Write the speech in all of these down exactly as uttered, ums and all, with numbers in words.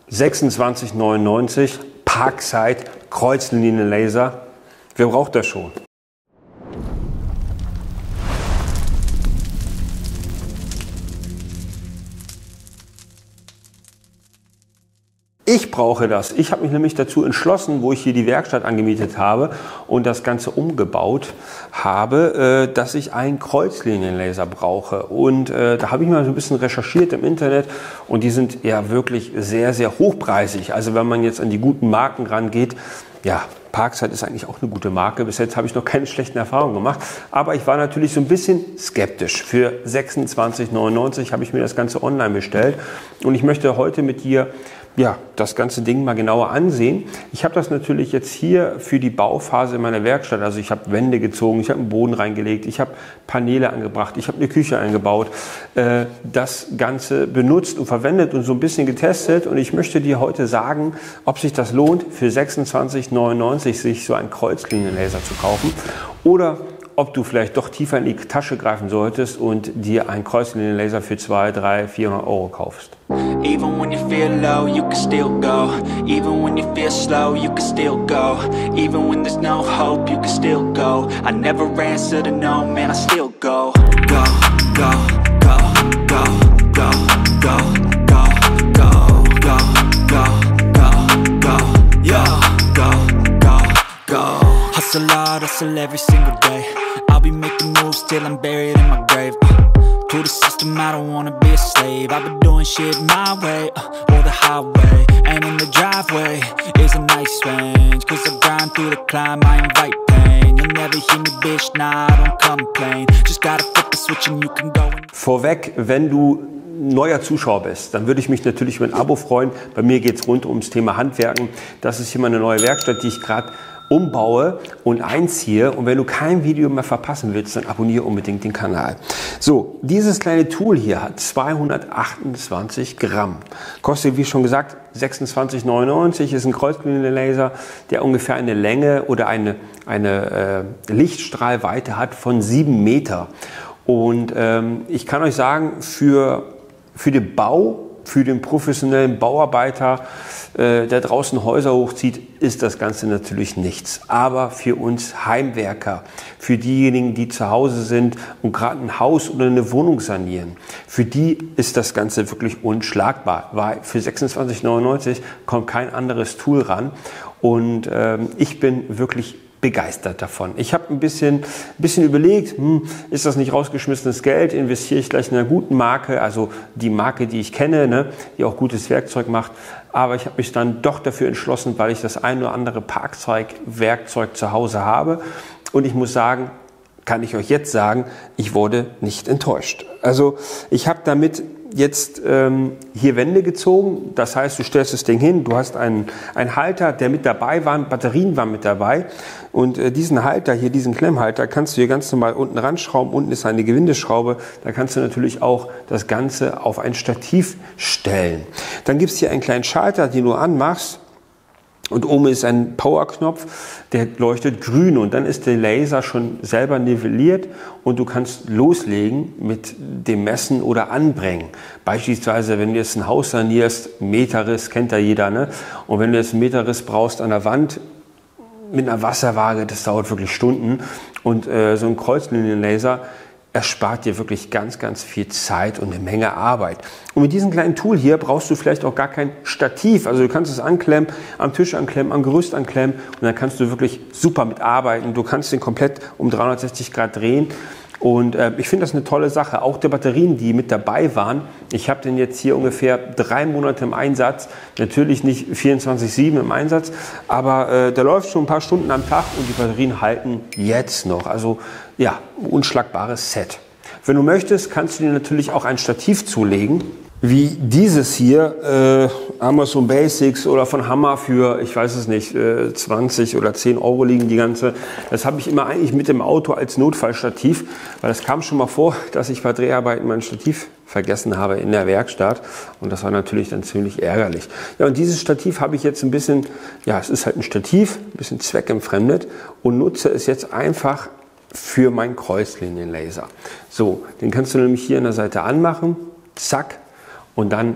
sechsundzwanzig neunundneunzig, Parkside, Kreuzlinienlaser. Wer braucht das schon? Ich brauche das. Ich habe mich nämlich dazu entschlossen, wo ich hier die Werkstatt angemietet habe und das Ganze umgebaut habe, äh, dass ich einen Kreuzlinienlaser brauche. Und äh, da habe ich mal so ein bisschen recherchiert im Internet und die sind ja wirklich sehr, sehr hochpreisig. Also wenn man jetzt an die guten Marken rangeht, ja, Parkside ist eigentlich auch eine gute Marke. Bis jetzt habe ich noch keine schlechten Erfahrungen gemacht. Aber ich war natürlich so ein bisschen skeptisch. Für sechsundzwanzig neunundneunzig habe ich mir das Ganze online bestellt. Und ich möchte heute mit dir ja, das ganze Ding mal genauer ansehen. Ich habe das natürlich jetzt hier für die Bauphase in meiner Werkstatt. Also ich habe Wände gezogen, ich habe einen Boden reingelegt, ich habe Paneele angebracht, ich habe eine Küche eingebaut. Äh, das Ganze benutzt und verwendet und so ein bisschen getestet. Und ich möchte dir heute sagen, ob sich das lohnt, für sechsundzwanzig neunundneunzig sich so einen Kreuzlinienlaser zu kaufen oder ob du vielleicht doch tiefer in die Tasche greifen solltest und dir einen Kreuzlinienlaser für zweihundert, dreihundert, vierhundert Euro kaufst. Even when you feel low, you can still go. Even when you feel slow, you can still go. Even when there's no hope, you can still go. I never answer to no, man, I still go. Go, go, go, go, go, go, go, go, go, go, go, go, yo, go, go, go. Hustle hard, hustle every single day. I'll be making moves till I'm buried in my grave. uh, To the system, I don't wanna be a slave. I've been doing shit my way, uh, or the highway. And in the driveway is a nice range. Cause I grind through the climb, I invite pain. You'll never hear me, bitch, nah, I don't complain. Just gotta flip the switch and you can go and Vorweg, wenn du neuer Zuschauer bist, dann würde ich mich natürlich über ein Abo freuen. Bei mir geht es rund ums Thema Handwerken. Das ist hier meine neue Werkstatt, die ich gerade umbaue und einziehe. Und wenn du kein Video mehr verpassen willst, dann abonniere unbedingt den Kanal. So, dieses kleine Tool hier hat zweihundertachtundzwanzig Gramm. Kostet, wie schon gesagt, sechsundzwanzig neunundneunzig, ist ein Kreuzlinienlaser, der ungefähr eine Länge oder eine, eine äh, Lichtstrahlweite hat von sieben Meter. Und ähm, ich kann euch sagen, für, für den Bau, für den professionellen Bauarbeiter, äh, der draußen Häuser hochzieht, ist das Ganze natürlich nichts. Aber für uns Heimwerker, für diejenigen, die zu Hause sind und gerade ein Haus oder eine Wohnung sanieren, für die ist das Ganze wirklich unschlagbar, weil für sechsundzwanzig neunundneunzig kommt kein anderes Tool ran. Und ähm, ich bin wirklich begeistert davon. Ich habe ein bisschen, ein bisschen überlegt, hm, ist das nicht rausgeschmissenes Geld, investiere ich gleich in einer guten Marke, also die Marke, die ich kenne, ne, die auch gutes Werkzeug macht. Aber ich habe mich dann doch dafür entschlossen, weil ich das ein oder andere Parkzeug-Werkzeug zu Hause habe. Und ich muss sagen, kann ich euch jetzt sagen, ich wurde nicht enttäuscht. Also ich habe damit jetzt ähm, hier Wände gezogen, das heißt, du stellst das Ding hin, du hast einen, einen Halter, der mit dabei war, Batterien waren mit dabei und äh, diesen Halter hier, diesen Klemmhalter kannst du hier ganz normal unten ranschrauben, unten ist eine Gewindeschraube, da kannst du natürlich auch das Ganze auf ein Stativ stellen. Dann gibt es hier einen kleinen Schalter, den du anmachst. Und oben ist ein Powerknopf, der leuchtet grün und dann ist der Laser schon selber nivelliert und du kannst loslegen mit dem Messen oder Anbringen. Beispielsweise, wenn du jetzt ein Haus sanierst, Meterriss, kennt ja jeder, ne? Und wenn du jetzt einen Meterriss brauchst an der Wand mit einer Wasserwaage, das dauert wirklich Stunden. Und äh, so ein Kreuzlinienlaser erspart dir wirklich ganz, ganz viel Zeit und eine Menge Arbeit. Und mit diesem kleinen Tool hier brauchst du vielleicht auch gar kein Stativ. Also du kannst es anklemmen, am Tisch anklemmen, am Gerüst anklemmen und dann kannst du wirklich super mitarbeiten. Du kannst den komplett um dreihundertsechzig Grad drehen. Und äh, ich finde das eine tolle Sache. Auch der Batterien, die mit dabei waren. Ich habe den jetzt hier ungefähr drei Monate im Einsatz. Natürlich nicht vierundzwanzig sieben im Einsatz, aber äh, der läuft schon ein paar Stunden am Tag und die Batterien halten jetzt noch. Also ja, unschlagbares Set. Wenn du möchtest, kannst du dir natürlich auch ein Stativ zulegen, wie dieses hier, äh, Amazon Basics oder von Hammer für, ich weiß es nicht, äh, zwanzig oder zehn Euro liegen die ganze. Das habe ich immer eigentlich mit dem Auto als Notfallstativ, weil es kam schon mal vor, dass ich bei Dreharbeiten mein Stativ vergessen habe in der Werkstatt und das war natürlich dann ziemlich ärgerlich. Ja, und dieses Stativ habe ich jetzt ein bisschen, ja, es ist halt ein Stativ, ein bisschen zweckentfremdet und nutze es jetzt einfach für meinen Kreuzlinienlaser. So, den kannst du nämlich hier an der Seite anmachen, zack, und dann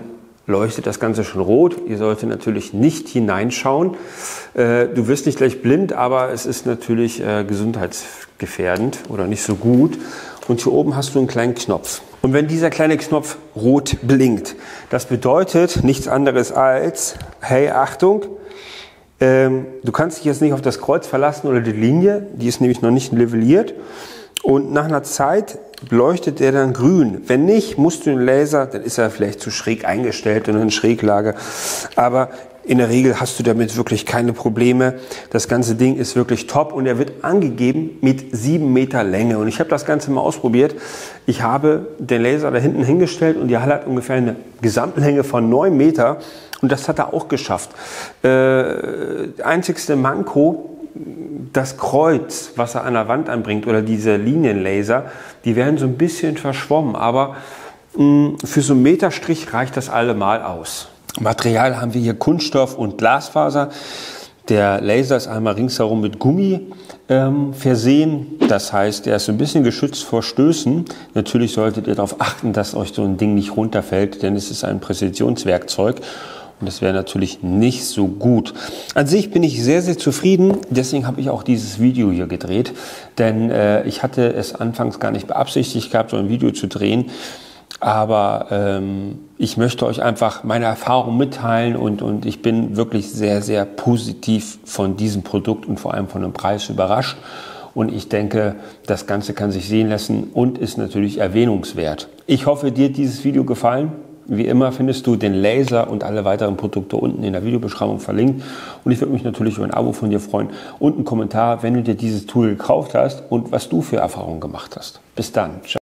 leuchtet das Ganze schon rot. Ihr solltet natürlich nicht hineinschauen. Äh, du wirst nicht gleich blind, aber es ist natürlich äh, gesundheitsgefährdend oder nicht so gut. Und hier oben hast du einen kleinen Knopf. Und wenn dieser kleine Knopf rot blinkt, das bedeutet nichts anderes als, hey, Achtung, ähm, du kannst dich jetzt nicht auf das Kreuz verlassen oder die Linie, die ist nämlich noch nicht nivelliert. Und nach einer Zeit leuchtet der dann grün. Wenn nicht, musst du den Laser, dann ist er vielleicht zu schräg eingestellt in eine Schräglage. Aber in der Regel hast du damit wirklich keine Probleme. Das ganze Ding ist wirklich top und er wird angegeben mit sieben Meter Länge. Und ich habe das Ganze mal ausprobiert. Ich habe den Laser da hinten hingestellt und die Halle hat ungefähr eine Gesamtlänge von neun Meter. Und das hat er auch geschafft. Äh, einzigste Manko, das Kreuz, was er an der Wand anbringt oder diese Linienlaser, die werden so ein bisschen verschwommen. Aber mh, für so einen Meterstrich reicht das allemal aus. Material haben wir hier Kunststoff und Glasfaser. Der Laser ist einmal ringsherum mit Gummi ähm, versehen. Das heißt, er ist so ein bisschen geschützt vor Stößen. Natürlich solltet ihr darauf achten, dass euch so ein Ding nicht runterfällt, denn es ist ein Präzisionswerkzeug. Und das wäre natürlich nicht so gut. An sich bin ich sehr, sehr zufrieden. Deswegen habe ich auch dieses Video hier gedreht. Denn äh, ich hatte es anfangs gar nicht beabsichtigt gehabt, so ein Video zu drehen. Aber ähm, ich möchte euch einfach meine Erfahrung mitteilen und, und ich bin wirklich sehr, sehr positiv von diesem Produkt und vor allem von dem Preis überrascht. Und ich denke, das Ganze kann sich sehen lassen und ist natürlich erwähnungswert. Ich hoffe, dir hat dieses Video gefallen. Wie immer findest du den Laser und alle weiteren Produkte unten in der Videobeschreibung verlinkt. Und ich würde mich natürlich über ein Abo von dir freuen und einen Kommentar, wenn du dir dieses Tool gekauft hast und was du für Erfahrungen gemacht hast. Bis dann. Ciao.